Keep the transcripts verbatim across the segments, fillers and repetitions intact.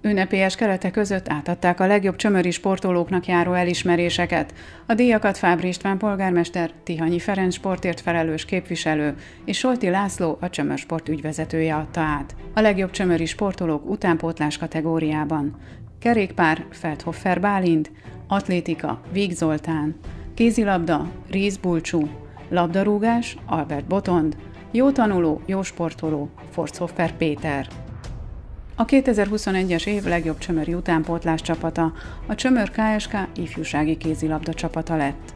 Ünnepélyes keretek között átadták a legjobb csömöri sportolóknak járó elismeréseket. A díjakat Fábry István polgármester, Tihanyi Ferenc sportért felelős képviselő és Solti László, a csömörsport ügyvezetője adta át. A legjobb csömöri sportolók utánpótlás kategóriában: kerékpár Feldhofer Bálint, atlétika Víg Zoltán, kézilabda Ríz Bulcsú, labdarúgás Albert Botond, jó tanuló, jó sportoló Forchhofer Péter. A kétezer-huszonegyes év legjobb csömöri utánpótlás csapata a Csömör ká es ká ifjúsági kézilabda csapata lett.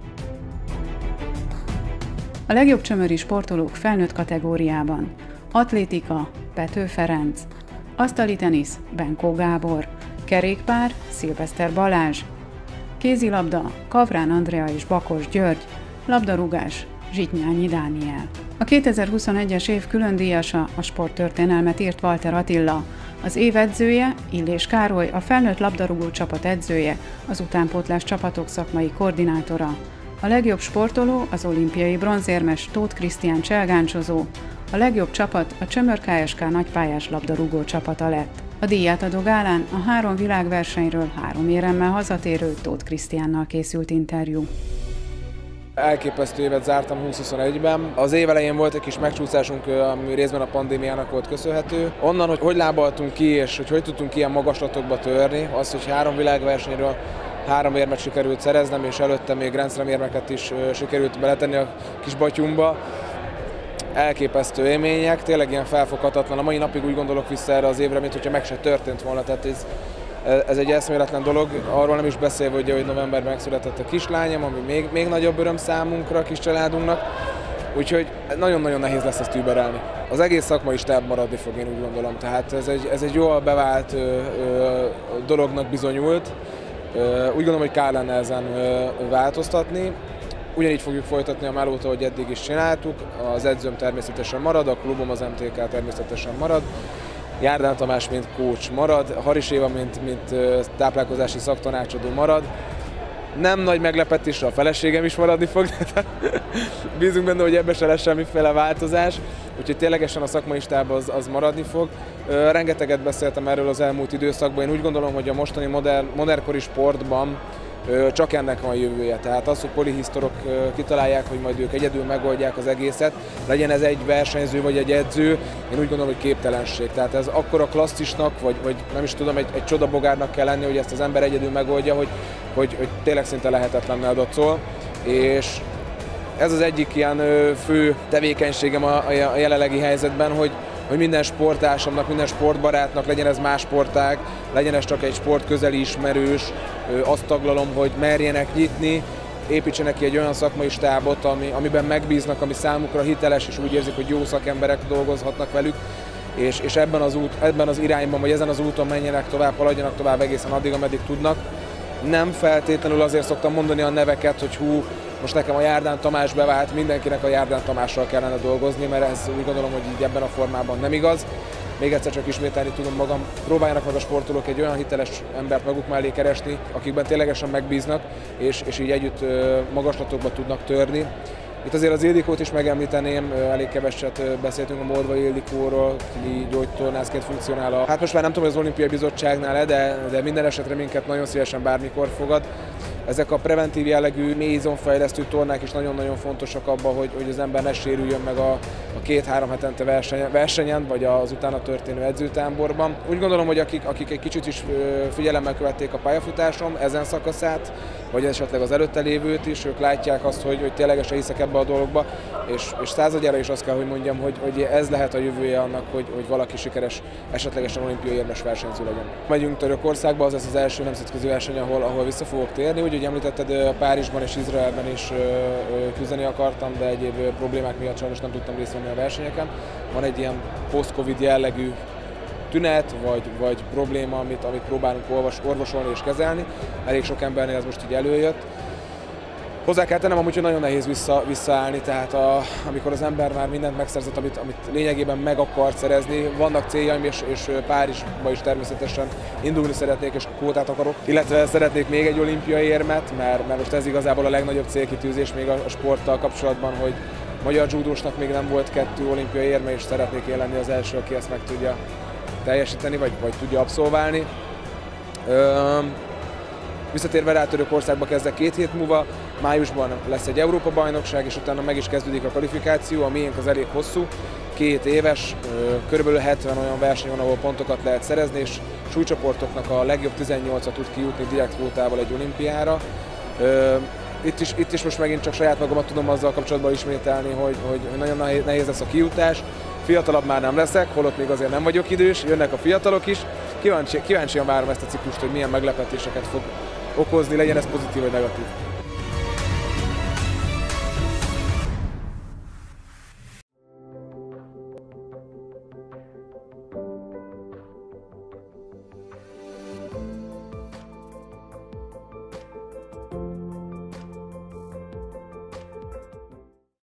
A legjobb csömöri sportolók felnőtt kategóriában: atlétika Pető Ferenc, asztali tenisz Benkó Gábor, kerékpár Szilveszter Balázs, kézilabda Kavrán Andrea és Bakos György, labdarúgás Zsitnyányi Dániel. A kétezer-huszonegyes év külön díjasa, a sporttörténelmet írt Walter Attila, az év edzője Illés Károly, a felnőtt labdarúgó csapat edzője, az utánpótlás csapatok szakmai koordinátora. A legjobb sportoló az olimpiai bronzérmes Tóth Krisztián cselgáncsozó, a legjobb csapat a Csömör ká es ká nagypályás labdarúgó csapata lett. A díjátadó gálán a három világversenyről három éremmel hazatérő Tóth Krisztiánnal készült interjú. Elképesztő évet zártam húsz-huszonegyben. Az év elején volt egy kis megcsúszásunk, ami részben a pandémiának volt köszönhető. Onnan, hogy hogy lábaltunk ki, és hogy hogy tudtunk ilyen magaslatokba törni, az, hogy három világversenyről három érmet sikerült szereznem, és előtte még Grand Slam érmeket is sikerült beletenni a kis batyumba. Elképesztő élmények, tényleg ilyen felfoghatatlan. A mai napig úgy gondolok vissza erre az évre, mint hogyha meg se történt volna. Tehát ez, ez egy eszméletlen dolog, arról nem is beszélve, hogy, hogy novemberben megszületett a kislányom, ami még, még nagyobb öröm számunkra, a kis családunknak. Úgyhogy nagyon-nagyon nehéz lesz ezt überelni. Az egész szakma is stáb maradni fog, én úgy gondolom. Tehát ez egy, ez egy jól bevált ö, ö, dolognak bizonyult. Ö, úgy gondolom, hogy kell lenne ezen ö, változtatni. Ugyanígy fogjuk folytatni a melót, ahogy eddig is csináltuk. Az edzőm természetesen marad, a klubom, az em té ká természetesen marad. Járdán Tamás, mint coach marad, Haris Éva, mint, mint táplálkozási szaktanácsadó marad. Nem nagy meglepetésre a feleségem is maradni fog, de bízunk benne, hogy ebbe se lesz semmiféle változás. Úgyhogy ténylegesen a szakmai stáb az, az maradni fog. Rengeteget beszéltem erről az elmúlt időszakban. Én úgy gondolom, hogy a mostani modern, modernkori sportban csak ennek van jövője. Tehát az, hogy polihisztorok kitalálják, hogy majd ők egyedül megoldják az egészet, legyen ez egy versenyző vagy egy edző, én úgy gondolom, hogy képtelenség. Tehát ez akkora klasszisnak, vagy, vagy nem is tudom, egy, egy csodabogárnak kell lenni, hogy ezt az ember egyedül megoldja, hogy, hogy, hogy tényleg szinte lehetetlen eldacol. És ez az egyik ilyen fő tevékenységem a, a jelenlegi helyzetben, hogy hogy minden sportársamnak, minden sportbarátnak, legyen ez más sportág, legyen ez csak egy sportközeli ismerős, azt taglalom, hogy merjenek nyitni, építsenek ki egy olyan szakmai stábot, ami, amiben megbíznak, ami számukra hiteles, és úgy érzik, hogy jó szakemberek dolgozhatnak velük, és, és ebben, az út, ebben az irányban, vagy ezen az úton menjenek tovább, haladjanak tovább egészen addig, ameddig tudnak. Nem feltétlenül azért szoktam mondani a neveket, hogy hú, most nekem a Járdán Tamás bevált, mindenkinek a Járdán Tamással kellene dolgozni, mert ez úgy gondolom, hogy így ebben a formában nem igaz. Még egyszer csak ismételni tudom magam, próbáljanak meg a sportolók egy olyan hiteles embert maguk mellé keresni, akikben ténylegesen megbíznak, és, és így együtt magaslatokba tudnak törni. Itt azért az Ildikót is megemlíteném, elég keveset beszéltünk a Moldvai Ildikóról, ki gyógytornászként funkcionál. Hát most már nem tudom, hogy az Olimpiai Bizottságnál, de, de minden esetre minket nagyon szívesen bármikor fogad. Ezek a preventív jellegű mélyizomfejlesztő tornák is nagyon-nagyon fontosak abban, hogy, hogy az ember ne sérüljön meg a, a két-három hetente versenyen, versenyen, vagy az utána történő edzőtáborban. Úgy gondolom, hogy akik, akik egy kicsit is figyelemmel követték a pályafutásom ezen szakaszát, vagy esetleg az előtte lévőt is, ők látják azt, hogy, hogy ténylegesen hiszek ebbe a dologba, és, és századjára is azt kell, hogy mondjam, hogy, hogy ez lehet a jövője annak, hogy, hogy valaki sikeres, esetlegesen olimpiai érmes versenyző legyen. Megyünk Törökországba, az lesz az első nemzetközi verseny, ahol, ahol vissza fogok térni. Úgy, hogy említetted, Párizsban és Izraelben is küzdeni akartam, de egyéb problémák miatt sajnos nem tudtam részt venni a versenyeken. Van egy ilyen post-covid jellegű tünet, vagy, vagy probléma, amit, amit próbálunk orvosolni és kezelni. Elég sok embernél ez most így előjött. Hozzá kell tennem amúgy, hogy nagyon nehéz vissza, visszaállni, tehát a, amikor az ember már mindent megszerzett, amit, amit lényegében meg akart szerezni. Vannak céljaim, és, és Párizsba is természetesen indulni szeretnék, és kvótát akarok. Illetve szeretnék még egy olimpiai érmet, mert, mert most ez igazából a legnagyobb célkitűzés még a, a sporttal kapcsolatban, hogy magyar judósnak még nem volt kettő olimpiai érme, és szeretnék én lenni az első, aki ezt meg tudja teljesíteni, vagy, vagy tudja abszolválni. Visszatérve rá Törökországba kezdek két hét múlva, májusban lesz egy Európa-bajnokság, és utána meg is kezdődik a kvalifikáció, a miénk az elég hosszú, két éves, körülbelül hetven olyan verseny van, ahol pontokat lehet szerezni, és súlycsoportoknak a legjobb tizennyolca tud kijutni direkt kvótával egy olimpiára. Itt is, itt is most megint csak saját magamat tudom azzal kapcsolatban ismételni, hogy, hogy nagyon nehéz lesz a kijutás. Fiatalabb már nem leszek, holott még azért nem vagyok idős, jönnek a fiatalok is. Kíváncsi, kíváncsian várom ezt a ciklust, hogy milyen meglepetéseket fog okozni, legyen ez pozitív vagy negatív.